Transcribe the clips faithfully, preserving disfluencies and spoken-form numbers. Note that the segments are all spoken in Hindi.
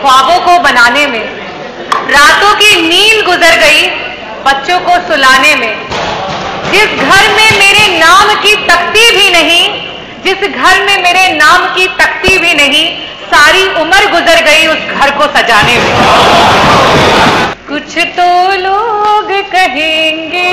ख्वाबों को बनाने में, रातों की नींद गुजर गई बच्चों को सुलाने में। जिस घर में मेरे नाम की तख्ती भी नहीं, जिस घर में मेरे नाम की तख्ती भी नहीं, सारी उम्र गुजर गई उस घर को सजाने में। कुछ तो लोग कहेंगे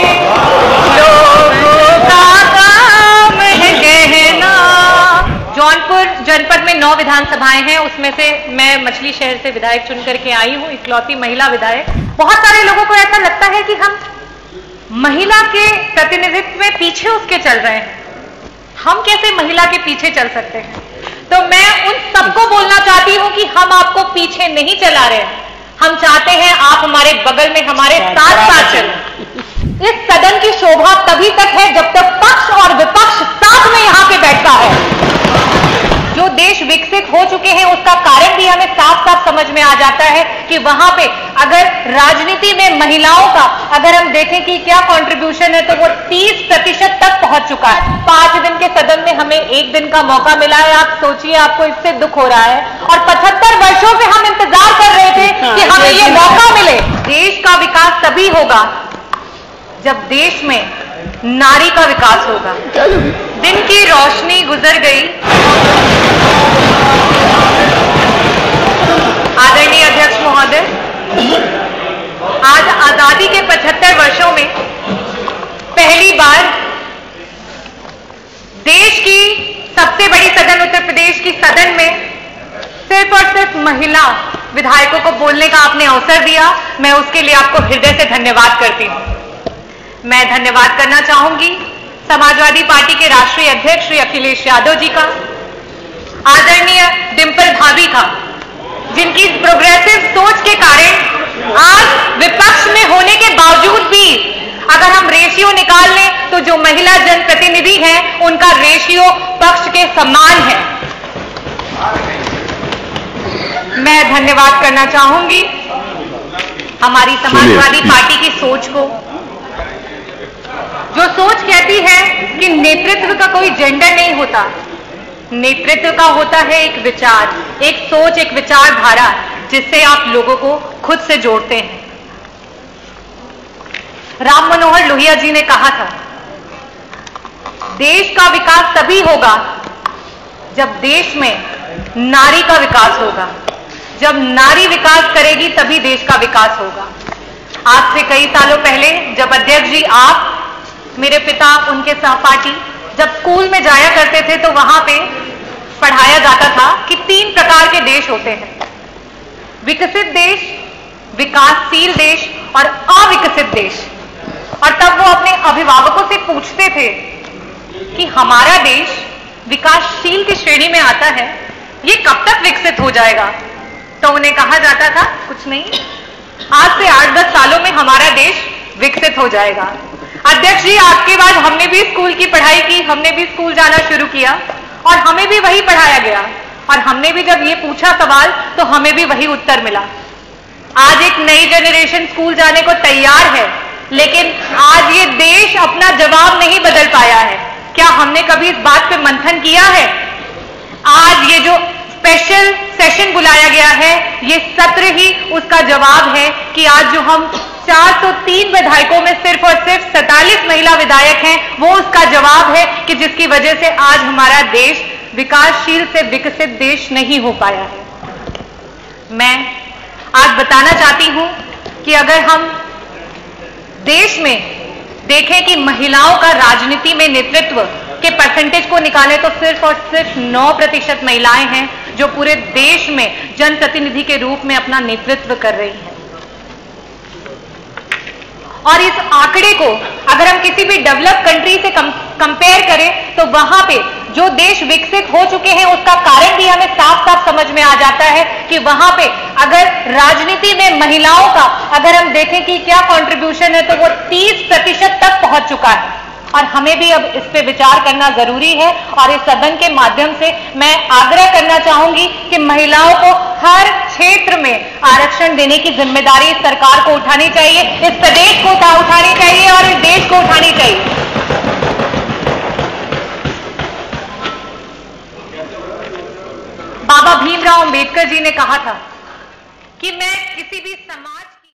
लोगों का काम है कहना। जौनपुर जनपद में नौ विधानसभाएं हैं, उसमें से मैं मछली शहर से विधायक चुन करके आई हूं, इकलौती महिला विधायक। बहुत सारे लोगों को ऐसा लगता है कि हम महिला के प्रतिनिधित्व में पीछे उसके चल रहे हैं। हम कैसे महिला के पीछे चल सकते हैं? तो मैं उन सबको बोलना चाहती हूं कि हम आपको पीछे नहीं चला रहे हैं। हम चाहते हैं आप हमारे बगल में हमारे साथ साथ चलें। इस सदन की शोभा तभी तक है जब तक पक्ष और विपक्ष साथ में यहां पे बैठता है। जो देश विकसित हो चुके हैं उसका कारण भी हमें साफ साफ समझ में आ जाता है कि वहां पे अगर राजनीति में महिलाओं का अगर हम देखें कि क्या कंट्रीब्यूशन है तो वो तीस प्रतिशत तक पहुंच चुका है। पांच दिन के सदन में हमें एक दिन का मौका मिला है। आप सोचिए, आपको इससे दुख हो रहा है। और पचहत्तर वर्षों से हम इंतजार कर रहे थे कि हमें ये मौका मिले। देश का विकास तभी होगा जब देश में नारी का विकास होगा। दिन की रोशनी गुजर गई। आदरणीय अध्यक्ष महोदय, आज आजादी के पचहत्तर वर्षों में पहली बार देश की सबसे बड़ी सदन उत्तर प्रदेश की सदन में सिर्फ और सिर्फ महिला विधायकों को बोलने का आपने अवसर दिया। मैं उसके लिए आपको हृदय से धन्यवाद करती हूं। मैं धन्यवाद करना चाहूंगी समाजवादी पार्टी के राष्ट्रीय अध्यक्ष श्री अखिलेश यादव जी का, आदरणीय डिंपल भाभी का, जिनकी प्रोग्रेसिव सोच के कारण आज विपक्ष में होने के बावजूद भी अगर हम रेशियो निकाल लें तो जो महिला जनप्रतिनिधि हैं उनका रेशियो पक्ष के समान है। मैं धन्यवाद करना चाहूंगी हमारी समाजवादी पार्टी की सोच को, जो सोच कहती है कि नेतृत्व का कोई जेंडर नहीं होता। नेतृत्व का होता है एक विचार, एक सोच, एक विचारधारा जिससे आप लोगों को खुद से जोड़ते हैं। राम मनोहर लोहिया जी ने कहा था, देश का विकास तभी होगा जब देश में नारी का विकास होगा। जब नारी विकास करेगी तभी देश का विकास होगा। आज से कई सालों पहले जब अध्यक्ष जी आप, मेरे पिता, उनके सहपाठी जब स्कूल में जाया करते थे तो वहां पे पढ़ाया जाता था कि तीन प्रकार के देश होते हैं, विकसित देश, विकासशील देश और अविकसित देश। और तब वो अपने अभिभावकों से पूछते थे कि हमारा देश विकासशील की श्रेणी में आता है, ये कब तक विकसित हो जाएगा? तो उन्हें कहा जाता था कुछ नहीं, आज से आठ दस सालों में हमारा देश विकसित हो जाएगा। अध्यक्ष जी, आपके बाद हमने भी स्कूल की पढ़ाई की, हमने भी स्कूल जाना शुरू किया और हमें भी वही पढ़ाया गया। और हमने भी जब ये पूछा सवाल तो हमें भी वही उत्तर मिला। आज एक नई जनरेशन स्कूल जाने को तैयार है, लेकिन आज ये देश अपना जवाब नहीं बदल पाया है। क्या हमने कभी इस बात पे मंथन किया है? आज ये जो स्पेशल सेशन बुलाया गया है, ये सत्र ही उसका जवाब है कि आज जो हम चार सौ तीन विधायकों में सिर्फ और सिर्फ सैंतालीस महिला विधायक हैं, वो उसका जवाब है कि जिसकी वजह से आज हमारा देश विकासशील से विकसित देश नहीं हो पाया है। मैं आज बताना चाहती हूं कि अगर हम देश में देखें कि महिलाओं का राजनीति में नेतृत्व के परसेंटेज को निकालें तो सिर्फ और सिर्फ नौ प्रतिशत महिलाएं हैं जो पूरे देश में जनप्रतिनिधि के रूप में अपना नेतृत्व कर रही हैं। और इस आंकड़े को अगर हम किसी भी डेवलप कंट्री से कंपेयर करें तो वहां पे जो देश विकसित हो चुके हैं उसका कारण भी हमें साफ साफ समझ में आ जाता है कि वहां पे अगर राजनीति में महिलाओं का अगर हम देखें कि क्या कंट्रीब्यूशन है तो वो तीस प्रतिशत तक पहुंच चुका है। और हमें भी अब इस पे विचार करना जरूरी है। और इस सदन के माध्यम से मैं आग्रह करना चाहूंगी कि महिलाओं को हर क्षेत्र में आरक्षण देने की जिम्मेदारी इस सरकार को उठानी चाहिए, इस प्रदेश को उठानी चाहिए और इस देश को उठानी चाहिए। बाबा भीमराव अंबेडकर जी ने कहा था कि मैं किसी भी समाज